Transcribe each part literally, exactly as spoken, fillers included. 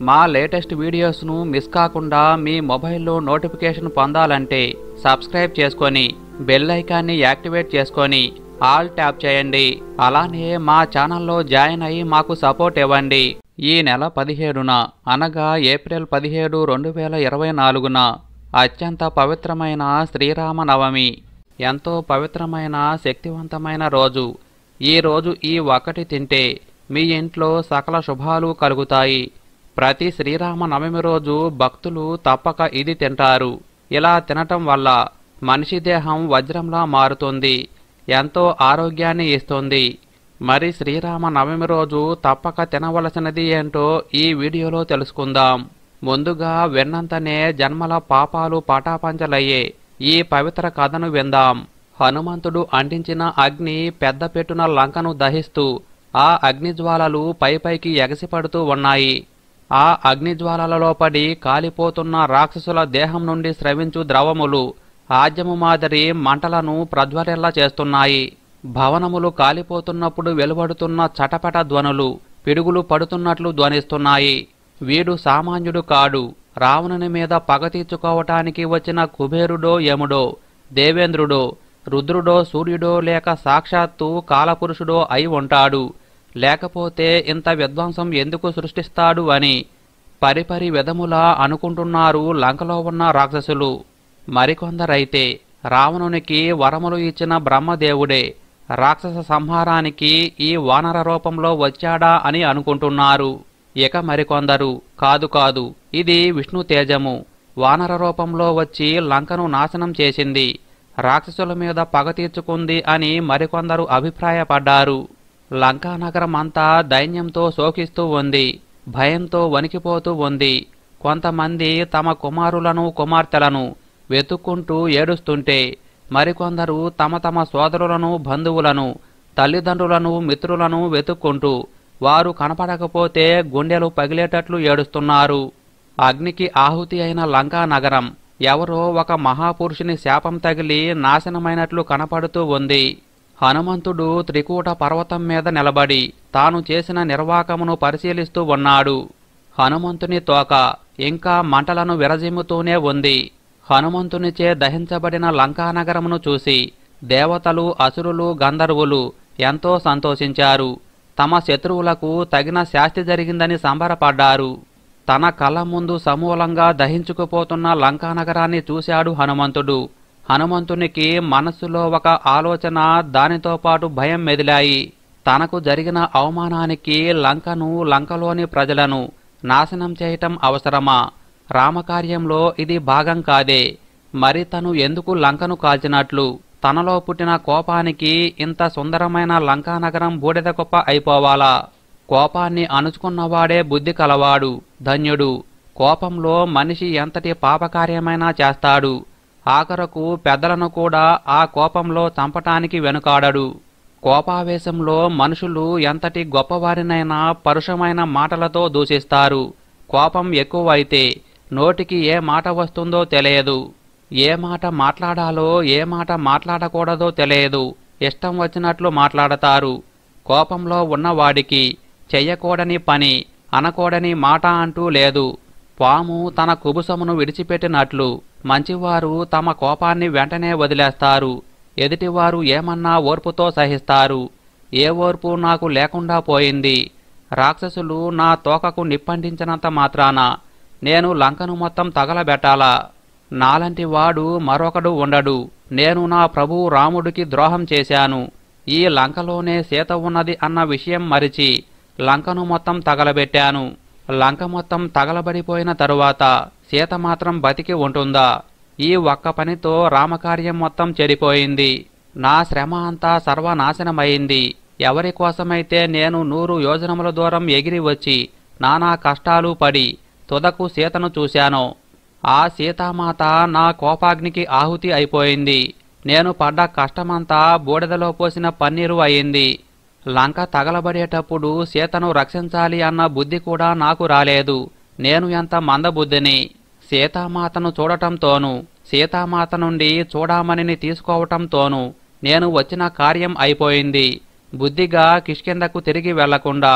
మా latest వీడియోస్ను miss కాకుండా మీ మొబైల్లో నోటిఫికేషన్ పొందాలంటే సబ్స్క్రైబ్ చేసుకొని బెల్ ఐకాన్ని యాక్టివేట్ చేసుకొని ఆల్ ట్యాప్ చేయండి. అలానే మా ఛానల్లో జాయిన్ అయ్యి మాకు సపోర్ట్ ఇవ్వండి. ఈ నెల పదిహేడున అనగా ఏప్రిల్ పదిహేడు రెండు వేల ఇరవై నాలుగున అత్యంత పవిత్రమైన శ్రీరామ నవమి. ఎంతో పవిత్రమైన శక్తివంతమైన రోజు. ఈ రోజు ఈ ఒక్కటి తింటే మీ ఇంట్లో సకల శుభాలు కలుగుతాయి. ప్రతి శ్రీరామ నవమి రోజు భక్తులు తప్పక ఇది తింటారు. ఇలా తినటం వల్ల మనిషి దేహం వజ్రంలా మారుతుంది, ఎంతో ఆరోగ్యాన్ని ఇస్తుంది. మరి శ్రీరామ నవమి రోజు తప్పక తినవలసినది ఏంటో ఈ వీడియోలో తెలుసుకుందాం. ముందుగా విన్నంతనే జన్మల పాపాలు పటాపంచలయ్యే ఈ పవిత్ర కథను విందాం. హనుమంతుడు అంటించిన అగ్ని పెద్ద పెట్టున లంకను దహిస్తూ ఆ అగ్నిజ్వాలలు పైపైకి ఎగసిపడుతూ ఉన్నాయి. ఆ అగ్నిజ్వాలలలో పడి కాలిపోతున్న రాక్షసుల దేహం నుండి స్రవించు ద్రవములు ఆజ్యము మాదిరి మంటలను ప్రజ్వరిల్లా చేస్తున్నాయి. భవనములు కాలిపోతున్నప్పుడు వెలువడుతున్న చటపట ధ్వనులు పిడుగులు పడుతున్నట్లు ధ్వనిస్తున్నాయి. వీడు సామాన్యుడు కాడు. రావణుని మీద పగ తీర్చుకోవటానికి వచ్చిన కుబేరుడో యముడో దేవేంద్రుడో రుద్రుడో సూర్యుడో లేక సాక్షాత్తు కాలపురుషుడో అయి ఉంటాడు. లేకపోతే ఇంత విధ్వంసం ఎందుకు సృష్టిస్తాడు అని పరిపరి విధములా అనుకుంటున్నారు లంకలో ఉన్న రాక్షసులు. మరికొందరైతే రావణునికి వరములు ఇచ్చిన బ్రహ్మదేవుడే రాక్షస సంహారానికి ఈ వానర రూపంలో వచ్చాడా అని అనుకుంటున్నారు. ఇక మరికొందరు కాదు కాదు ఇది విష్ణు తేజము, వానర రూపంలో వచ్చి లంకను నాశనం చేసింది, రాక్షసుల మీద పగ తీర్చుకుంది అని మరికొందరు అభిప్రాయపడ్డారు. లంకానగరం అంతా దైన్యంతో శోకిస్తూ ఉంది, భయంతో వణికిపోతూ ఉంది. కొంతమంది తమ కుమారులను కుమార్తెలను వెతుక్కుంటూ ఏడుస్తుంటే మరికొందరు తమ తమ సోదరులను బంధువులను తల్లిదండ్రులను మిత్రులను వెతుక్కుంటూ వారు కనపడకపోతే గుండెలు పగిలేటట్లు ఏడుస్తున్నారు. అగ్నికి ఆహుతి అయిన లంకా నగరం ఎవరో ఒక మహాపురుషుని శాపం తగిలి నాశనమైనట్లు కనపడుతూ ఉంది. హనుమంతుడు త్రికూట పర్వతం మీద నిలబడి తాను చేసిన నిర్వాకమును పరిశీలిస్తూ ఉన్నాడు. హనుమంతుని తోక ఇంకా మంటలను విరజిమ్ముతూనే ఉంది. హనుమంతునిచే దహించబడిన లంకానగరమును చూసి దేవతలు అసురులు గంధర్వులు ఎంతో సంతోషించారు. తమ శత్రువులకు తగిన శాస్తి జరిగిందని సంబరపడ్డారు. తన కళ్ళ ముందు సమూలంగా దహించుకుపోతున్న లంకానగరాన్ని చూశాడు హనుమంతుడు. హనుమంతునికి మనస్సులో ఒక ఆలోచన, దానితో పాటు భయం మెదిలాయి. తనకు జరిగిన అవమానానికి లంకను లంకలోని ప్రజలను నాశనం చేయటం అవసరమా? రామకార్యంలో ఇది భాగం కాదే. మరి తను ఎందుకు లంకను కాల్చినట్లు? తనలో పుట్టిన కోపానికి ఇంత సుందరమైన లంకానగరం బూడిద కుప్ప అయిపోవాలా? కోపాన్ని అణుచుకున్నవాడే బుద్ధి కలవాడు, ధన్యుడు. కోపంలో మనిషి ఎంతటి పాపకార్యమైనా చేస్తాడు. ఆఖరకు పెద్దలను కూడా ఆ కోపంలో చంపటానికి వెనుకాడడు. కోపావేశంలో మనుషులు ఎంతటి గొప్పవారినైనా పరుషమైన మాటలతో దూషిస్తారు. కోపం ఎక్కువైతే నోటికి ఏ మాట వస్తుందో తెలియదు, ఏ మాట మాట్లాడాలో ఏ మాట మాట్లాడకూడదో తెలియదు. ఇష్టం వచ్చినట్లు మాట్లాడతారు. కోపంలో ఉన్నవాడికి చెయ్యకూడని పని అనకూడని మాట అంటూ లేదు. పాము తన కుబుసమును విడిచిపెట్టినట్లు మంచివారు తమ కోపాన్ని వెంటనే వదిలేస్తారు. ఎదుటివారు ఏమన్నా ఓర్పుతో సహిస్తారు. ఏ ఓర్పు నాకు లేకుండా పోయింది. రాక్షసులు నా తోకకు నిప్పంటించినంత మాత్రాన నేను లంకను మొత్తం తగలబెట్టాలా? నాలంటి వాడు మరొకడు ఉండడు. నేను నా ప్రభువు రాముడికి ద్రోహం చేశాను. ఈ లంకలోనే సీత ఉన్నది అన్న విషయం మరిచి లంకను మొత్తం తగలబెట్టాను. లంక మొత్తం తగలబడిపోయిన తరువాత సీత మాత్రం బతికి ఉంటుందా? ఈ ఒక్క పనితో రామకార్యం మొత్తం చెడిపోయింది. నా శ్రమ అంతా సర్వనాశనమైంది. ఎవరి కోసమైతే నేను నూరు యోజనముల దూరం ఎగిరి వచ్చి నానా కష్టాలు పడి తుదకు సీతను చూశానో ఆ సీతామాత నా కోపాగ్నికి ఆహుతి అయిపోయింది. నేను పడ్డ కష్టమంతా బూడిదలో పోసిన పన్నీరు అయింది. లంక తగలబడేటప్పుడు సీతను రక్షించాలి అన్న బుద్ధి కూడా నాకు రాలేదు. నేను ఎంత మందబుద్ధిని. సీతామాతను చూడటంతోనూ సీతామాత నుండి చూడామణిని తీసుకోవటంతోనూ నేను వచ్చిన కార్యం అయిపోయింది. బుద్ధిగా కిష్కిందకు తిరిగి వెళ్లకుండా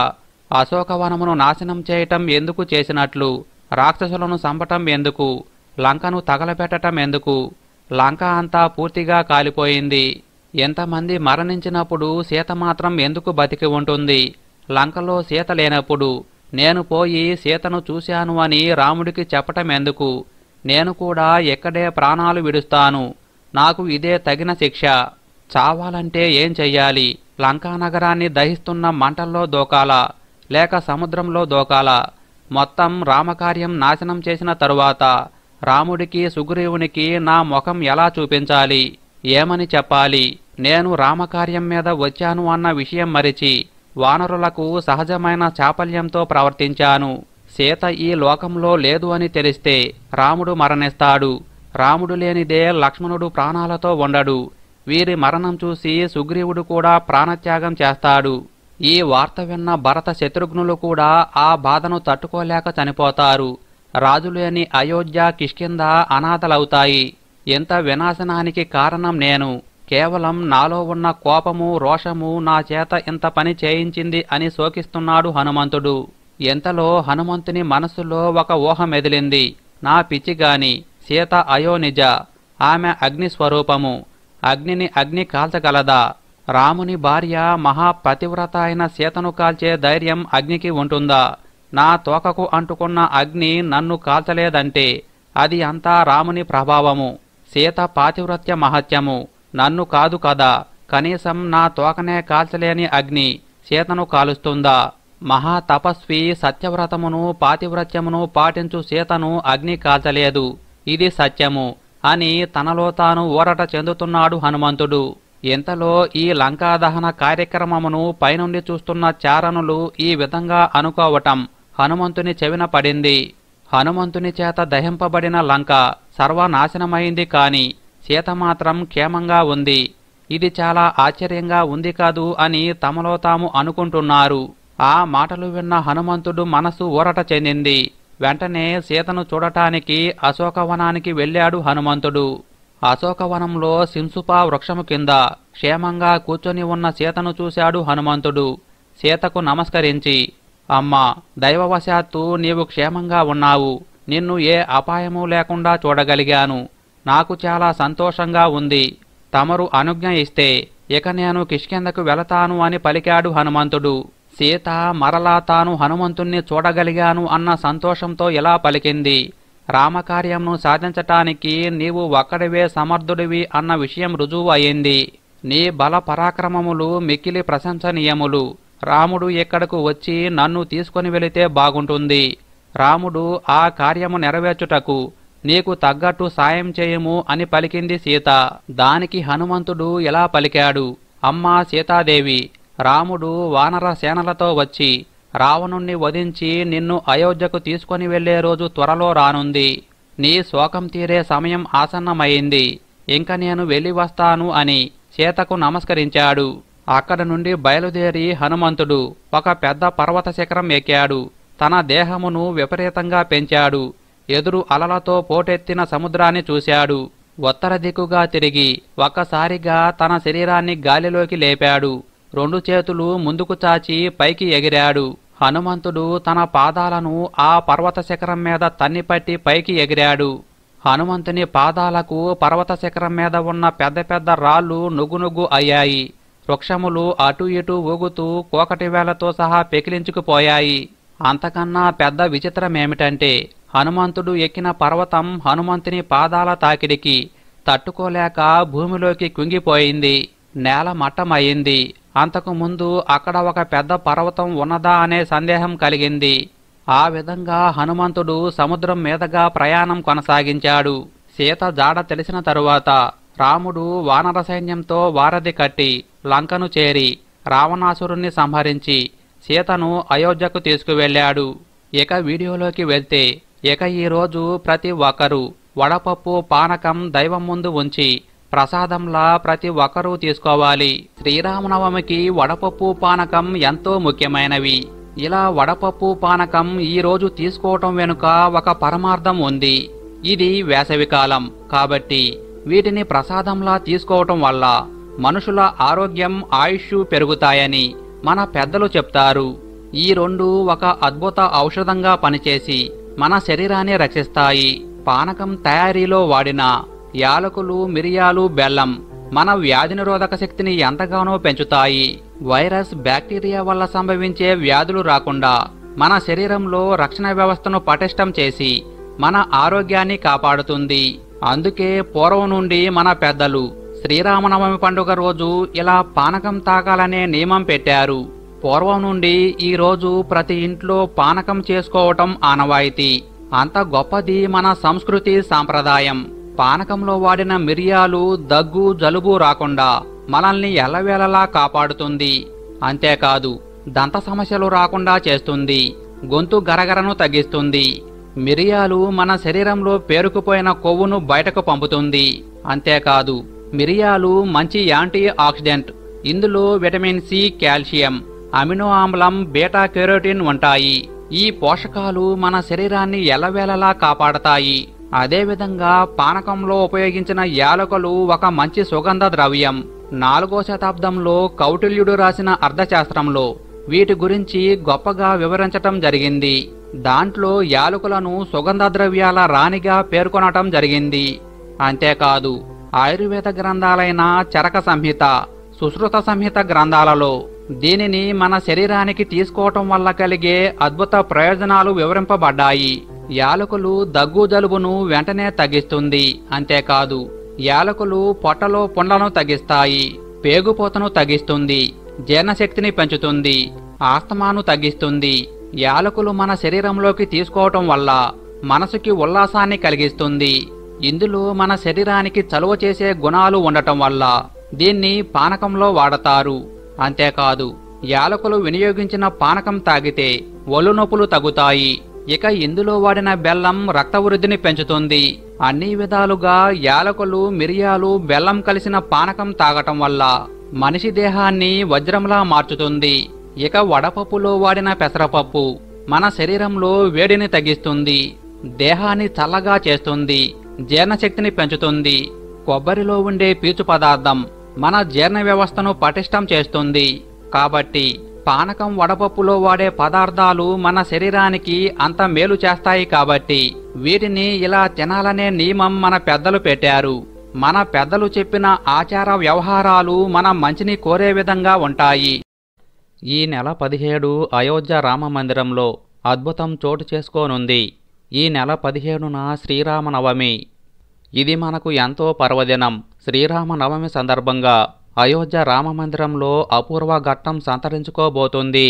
అశోకవనమును నాశనం చేయటం ఎందుకు చేసినట్లు? రాక్షసులను చంపటం ఎందుకు? లంకను తగలబెట్టటం ఎందుకు? లంక అంతా పూర్తిగా కాలిపోయింది. ఎంతమంది మరణించినప్పుడు సీత మాత్రం ఎందుకు బతికి ఉంటుంది? లంకలో సీత లేనప్పుడు నేను పోయి సీతను చూశాను అని రాముడికి చెప్పటం ఎందుకు? నేను కూడా ఎక్కడే ప్రాణాలు విడుస్తాను. నాకు ఇదే తగిన శిక్ష. చావాలంటే ఏం చెయ్యాలి? లంకానగరాన్ని దహిస్తున్న మంటల్లో దూకాలా, లేక సముద్రంలో దూకాలా? మొత్తం రామకార్యం నాశనం చేసిన తరువాత రాముడికి సుగ్రీవునికి నా ముఖం ఎలా చూపించాలి? ఏమని చెప్పాలి? నేను రామకార్యం మీద వచ్చాను అన్న విషయం మరిచి వానరులకు సహజమైన చాపల్యంతో ప్రవర్తించాను. సీత ఈ లోకంలో లేదు అని తెలిస్తే రాముడు మరణిస్తాడు. రాముడు లేనిదే లక్ష్మణుడు ప్రాణాలతో ఉండడు. వీరి మరణం చూసి సుగ్రీవుడు కూడా ప్రాణత్యాగం చేస్తాడు. ఈ వార్త విన్న భరత శత్రుఘ్నులు కూడా ఆ బాధను తట్టుకోలేక చనిపోతారు. రాజులేని అయోధ్య కిష్కింధ అనాథలవుతాయి. ఎంత వినాశనానికి కారణం నేను. కేవలం నాలో ఉన్న కోపము రోషము నా చేత ఇంత పని చేయించింది అని శోకిస్తున్నాడు హనుమంతుడు. ఎంతలో హనుమంతుని మనస్సులో ఒక ఊహ మెదిలింది. నా పిచ్చిగాని సీత అయోనిజ, ఆమె అగ్నిస్వరూపము. అగ్నిని అగ్ని కాల్చగలదా? రాముని భార్య మహాపతివ్రత అయిన సీతను కాల్చే ధైర్యం అగ్నికి ఉంటుందా? నా తోకకు అంటుకున్న అగ్ని నన్ను కాల్చలేదంటే అది అంతా రాముని ప్రభావము. సీత పాతివ్రత్య మహత్యము. నన్ను కాదు కదా. కనీసం నా తోకనే కాల్చలేని అగ్ని సీతను కాలుస్తుందా? మహాతపస్వి సత్యవ్రతమును పాతివ్రత్యమును పాటించు సీతను అగ్ని కాల్చలేదు. ఇది సత్యము అని తనలో తాను ఊరట చెందుతున్నాడు హనుమంతుడు. ఇంతలో ఈ లంకాదహన కార్యక్రమమును పైనుండి చూస్తున్న చారణులు ఈ విధంగా అనుకోవటం హనుమంతుని చెవిన పడింది. హనుమంతుని చేత దహింపబడిన లంక సర్వనాశనమైంది, కాని సీత మాత్రం క్షేమంగా ఉంది. ఇది చాలా ఆశ్చర్యంగా ఉంది కాదు అని తమలో తాము అనుకుంటున్నారు. ఆ మాటలు విన్న హనుమంతుడు మనసు ఊరట చెందింది. వెంటనే సీతను చూడటానికి అశోకవనానికి వెళ్ళాడు హనుమంతుడు. అశోకవనంలో సింసుపా వృక్షము కింద క్షేమంగా కూర్చొని ఉన్న సీతను చూశాడు హనుమంతుడు. సీతకు నమస్కరించి, అమ్మా, దైవవశాత్తు నీవు క్షేమంగా ఉన్నావు. నిన్ను ఏ అపాయము లేకుండా చూడగలిగాను. నాకు చాలా సంతోషంగా ఉంది. తమరు అనుజ్ఞ ఇస్తే ఇక నేను కిష్కింధకు వెళతాను అని పలికాడు హనుమంతుడు. సీత మరలా తాను హనుమంతుణ్ణి చూడగలిగాను అన్న సంతోషంతో ఇలా పలికింది. రామకార్యంను సాధించటానికి నీవు ఒక్కడివే సమర్థుడివి అన్న విషయం రుజువు అయింది. నీ బల పరాక్రమములు మిక్కిలి ప్రశంసనీయములు. రాముడు ఇక్కడకు వచ్చి నన్ను తీసుకొని వెళితే బాగుంటుంది. రాముడు ఆ కార్యము నెరవేర్చుటకు నీకు తగ్గట్టు సాయం చేయము అని పలికింది సీత. దానికి హనుమంతుడు ఇలా పలికాడు. అమ్మా సీతాదేవి, రాముడు వానర సేనలతో వచ్చి రావణుణ్ణి వధించి నిన్ను అయోధ్యకు తీసుకొని వెళ్లే రోజు త్వరలో రానుంది. నీ శోకం తీరే సమయం ఆసన్నమైంది. ఇంక నేను వెళ్ళి వస్తాను అని సీతకు నమస్కరించాడు. అక్కడ నుండి బయలుదేరి హనుమంతుడు ఒక పెద్ద పర్వత శిఖరం ఎక్కాడు. తన దేహమును విపరీతంగా పెంచాడు. ఎదురు అలలతో పోటెత్తిన సముద్రాన్ని చూశాడు. ఉత్తర దిక్కుగా తిరిగి ఒక్కసారిగా తన శరీరాన్ని గాలిలోకి లేపాడు. రెండు చేతులు ముందుకు చాచి పైకి ఎగిరాడు. హనుమంతుడు తన పాదాలను ఆ పర్వత శిఖరం మీద తన్నిపట్టి పైకి ఎగిరాడు. హనుమంతుని పాదాలకు పర్వత శిఖరం మీద ఉన్న పెద్ద పెద్ద రాళ్లు నుగ్గునుగ్గు అయ్యాయి. వృక్షములు అటు ఇటు ఊగుతూ కోకటి వేలతో సహా పెకిలించుకుపోయాయి. అంతకన్నా పెద్ద విచిత్రమేమిటంటే హనుమంతుడు ఎక్కిన పర్వతం హనుమంతుని పాదాల తాకిడికి తట్టుకోలేక భూమిలోకి కుంగిపోయింది. నేల మట్టమయ్యింది. అంతకు ముందు అక్కడ ఒక పెద్ద పర్వతం ఉన్నదా అనే సందేహం కలిగింది. ఆ విధంగా హనుమంతుడు సముద్రం మీదుగా ప్రయాణం కొనసాగించాడు. సీత జాడ తెలిసిన తరువాత రాముడు వానర సైన్యంతో వారధి కట్టి లంకను చేరి రావణాసురుణ్ణి సంహరించి సీతను అయోధ్యకు తీసుకువెళ్ళాడు. ఇక వీడియోలోకి వెళ్తే ఇక ఈరోజు ప్రతి ఒక్కరూ వడపప్పు పానకం దైవం ముందు ఉంచి ప్రసాదంలా ప్రతి ఒక్కరూ తీసుకోవాలి. శ్రీరామనవమికి వడపప్పు పానకం ఎంతో ముఖ్యమైనవి. ఇలా వడపప్పు పానకం ఈరోజు తీసుకోవటం వెనుక ఒక పరమార్థం ఉంది. ఇది వేసవికాలం కాబట్టి వీటిని ప్రసాదంలా తీసుకోవటం వల్ల మనుషుల ఆరోగ్యం ఆయుష్ పెరుగుతాయని మన పెద్దలు చెప్తారు. ఈ రెండు ఒక అద్భుత ఔషధంగా పనిచేసి మన శరీరాన్ని రక్షిస్తాయి. పానకం తయారీలో వాడిన యాలకులు, మిరియాలు, బెల్లం మన వ్యాధి నిరోధక శక్తిని ఎంతగానో పెంచుతాయి. వైరస్, బ్యాక్టీరియా వల్ల సంభవించే వ్యాధులు రాకుండా మన శరీరంలో రక్షణ వ్యవస్థను పటిష్టం చేసి మన ఆరోగ్యాన్ని కాపాడుతుంది. అందుకే పూర్వం నుండి మన పెద్దలు శ్రీరామనవమి పండుగ రోజు ఇలా పానకం తాగాలనే నియమం పెట్టారు. పూర్వం నుండి ఈ రోజు ప్రతి ఇంట్లో పానకం చేసుకోవటం ఆనవాయితీ. అంత గొప్పది మన సంస్కృతి, సాంప్రదాయం. పానకంలో వాడిన మిరియాలు దగ్గు, జలుబు రాకుండా మనల్ని ఎల్లవేళలా కాపాడుతుంది. అంతేకాదు దంత సమస్యలు రాకుండా చేస్తుంది. గొంతు గరగరను తగ్గిస్తుంది. మిరియాలు మన శరీరంలో పేరుకుపోయిన కొవ్వును బయటకు పంపుతుంది. అంతేకాదు మిరియాలు మంచి యాంటీ ఆక్సిడెంట్. ఇందులో విటమిన్ సి, కాల్షియం, అమినో ఆమ్లం, బీటా కెరోటిన్ ఉంటాయి. ఈ పోషకాలు మన శరీరాన్ని ఎల్లవేళలా కాపాడతాయి. అదేవిధంగా పానకంలో ఉపయోగించిన యాలకులు ఒక మంచి సుగంధ ద్రవ్యం. నాలుగో శతాబ్దంలో కౌటిల్యుడు రాసిన అర్థశాస్త్రంలో వీటి గురించి గొప్పగా వివరించటం జరిగింది. దాంట్లో యాలకులను సుగంధ ద్రవ్యాల రాణిగా పేర్కొనటం జరిగింది. అంతేకాదు ఆయుర్వేద గ్రంథాలైన చరక సంహిత, సుశ్రుత సంహిత గ్రంథాలలో దీనిని మన శరీరానికి తీసుకోవటం వల్ల కలిగే అద్భుత ప్రయోజనాలు వివరింపబడ్డాయి. యాలకులు దగ్గు, జలుబును వెంటనే తగ్గిస్తుంది. అంతేకాదు యాలకులు పొట్టలో పుండ్లను తగ్గిస్తాయి, పేగుపోతను తగ్గిస్తుంది, జీర్ణశక్తిని పెంచుతుంది, ఆస్తమాను తగ్గిస్తుంది. యాలకులు మన శరీరంలోకి తీసుకోవటం వల్ల మనసుకి ఉల్లాసాన్ని కలిగిస్తుంది. ఇందులో మన శరీరానికి చలువ చేసే గుణాలు ఉండటం వల్ల దీన్ని పానకంలో వాడతారు. అంతేకాదు యాలకులు వినియోగించిన పానకం తాగితే ఒళ్ళు నొప్పులు తగ్గుతాయి. ఇక ఇందులో వాడిన బెల్లం రక్త వృద్ధిని పెంచుతుంది. అన్ని విధాలుగా యాలకులు, మిరియాలు, బెల్లం కలిసిన పానకం తాగటం వల్ల మనిషి దేహాన్ని వజ్రంలా మార్చుతుంది. ఇక వడపప్పులో వాడిన పెసరపప్పు మన శరీరంలో వేడిని తగ్గిస్తుంది, దేహాన్ని చల్లగా చేస్తుంది, జీర్ణశక్తిని పెంచుతుంది. కొబ్బరిలో ఉండే పీచు పదార్థం మన జీర్ణ వ్యవస్థను పటిష్టం చేస్తుంది. కాబట్టి పానకం, వడపప్పులో వాడే పదార్థాలు మన శరీరానికి అంత మేలు చేస్తాయి. కాబట్టి వీటిని ఇలా తినాలనే నియమం మన పెద్దలు పెట్టారు. మన పెద్దలు చెప్పిన ఆచార వ్యవహారాలు మన మంచిని కోరే విధంగా ఉంటాయి. ఈ నెల పదిహేడు అయోధ్య రామ మందిరంలో అద్భుతం చోటు చేసుకోనుంది. ఈ నెల పదిహేడున శ్రీరామనవమి. ఇది మనకు ఎంతో పర్వదినం. శ్రీరామనవమి సందర్భంగా అయోధ్య రామమందిరంలో అపూర్వ ఘట్టం సంతరించుకోబోతుంది.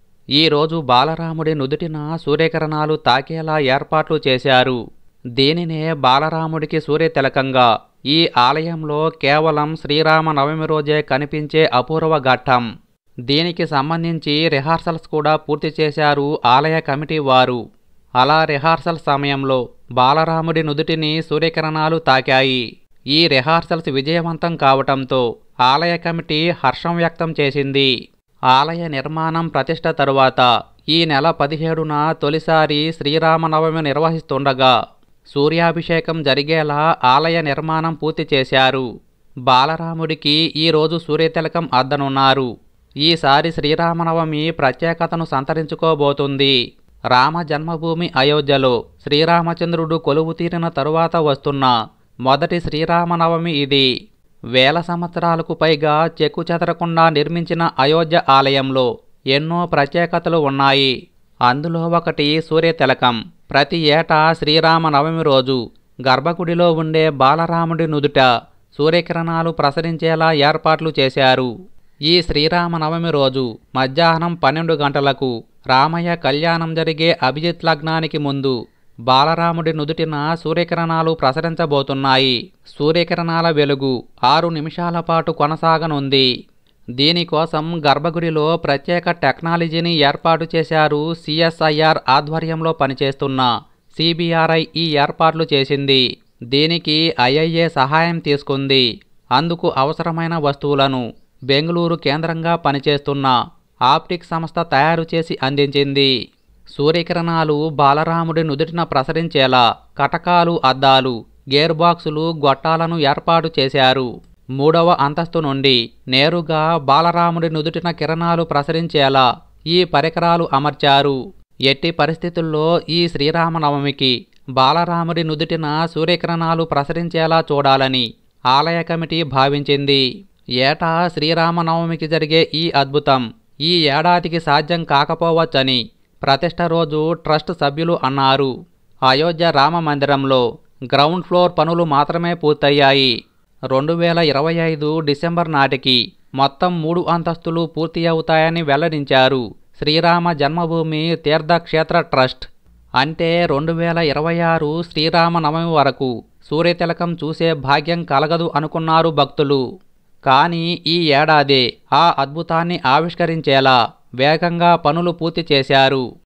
ఈరోజు బాలరాముడి నుదుటిన సూర్యకిరణాలు తాకేలా ఏర్పాట్లు చేశారు. దీనినే బాలరాముడికి సూర్యతిలకంగా ఈ ఆలయంలో కేవలం శ్రీరామనవమి రోజే కనిపించే అపూర్వ ఘట్టం. దీనికి సంబంధించి రిహార్సల్స్ కూడా పూర్తి చేశారు ఆలయ కమిటీ వారు. అలా రిహార్సల్ సమయంలో బాలరాముడి నుదుటిని సూర్యకిరణాలు తాకాయి. ఈ రిహార్సల్స్ విజయవంతం కావటంతో ఆలయ కమిటీ హర్షం వ్యక్తం చేసింది. ఆలయ నిర్మాణం ప్రతిష్ఠ తరువాత ఈ నెల పదిహేడున తొలిసారి శ్రీరామనవమి నిర్వహిస్తుండగా సూర్యాభిషేకం జరిగేలా ఆలయ నిర్మాణం పూర్తి చేశారు. బాలరాముడికి ఈరోజు సూర్యతిలకం అద్దనున్నారు. ఈసారి శ్రీరామనవమి ప్రత్యేకతను సంతరించుకోబోతుంది. రామ జన్మభూమి అయోధ్యలో శ్రీరామచంద్రుడు కొలువు తీరిన తరువాత వస్తున్న మొదటి శ్రీరామనవమి ఇది. వేల సంవత్సరాలకు పైగా చెక్కు చెదరకుండా నిర్మించిన అయోధ్య ఆలయంలో ఎన్నో ప్రత్యేకతలు ఉన్నాయి. అందులో ఒకటి సూర్యతిలకం. ప్రతి ఏటా శ్రీరామనవమి రోజు గర్భగుడిలో ఉండే బాలరాముడి నుదుట సూర్యకిరణాలు ప్రసరించేలా ఏర్పాట్లు చేశారు. ఈ శ్రీరామనవమి రోజు మధ్యాహ్నం పన్నెండు గంటలకు రామయ్య కళ్యాణం జరిగే అభిజిత్ లగ్నానికి ముందు బాలరాముడి నుదుటిన సూర్యకిరణాలు ప్రసరించబోతున్నాయి. సూర్యకిరణాల వెలుగు ఆరు నిమిషాల పాటు కొనసాగనుంది. దీనికోసం గర్భగుడిలో ప్రత్యేక టెక్నాలజీని ఏర్పాటు చేశారు. సిఎస్ఐఆర్ ఆధ్వర్యంలో పనిచేస్తున్న సిబిఆర్ఐ ఈ ఏర్పాట్లు చేసింది. దీనికి ఐఐఏ సహాయం తీసుకుంది. అందుకు అవసరమైన వస్తువులను బెంగళూరు కేంద్రంగా పనిచేస్తున్న ఆప్టిక్ సంస్థ తయారు చేసి అందించింది. సూర్యకిరణాలు బాలరాముడి నుదుటిన ప్రసరించేలా కటకాలు, అద్దాలు, గేర్ బాక్సులు, గొట్టాలను ఏర్పాటు చేశారు. మూడవ అంతస్తు నుండి నేరుగా బాలరాముడి నుదుటిన కిరణాలు ప్రసరించేలా ఈ పరికరాలు అమర్చారు. ఎట్టి పరిస్థితుల్లో ఈ శ్రీరామనవమికి బాలరాముడి నుదుటిన సూర్యకిరణాలు ప్రసరించేలా చూడాలని ఆలయ కమిటీ భావించింది. ఏటా శ్రీరామనవమికి జరిగే ఈ అద్భుతం ఈ ఏడాదికి సాధ్యం కాకపోవచ్చని ప్రతిష్ఠ రోజు ట్రస్ట్ సభ్యులు అన్నారు. అయోధ్య రామ మందిరంలో గ్రౌండ్ ఫ్లోర్ పనులు మాత్రమే పూర్తయ్యాయి. రెండు వేల ఇరవై ఐదు డిసెంబర్ నాటికి మొత్తం మూడు అంతస్తులు పూర్తి అవుతాయని వెల్లడించారు శ్రీరామ జన్మభూమి తీర్థక్షేత్ర ట్రస్ట్. అంటే రెండు వేల ఇరవై ఆరు శ్రీరామనవమి వరకు సూర్యతిలకం చూసే భాగ్యం కలగదు అనుకున్నారు భక్తులు. కానీ ఈ ఏడాదే ఆ అద్భుతాన్ని ఆవిష్కరించేలా వేగంగా పనులు పూర్తి చేశారు.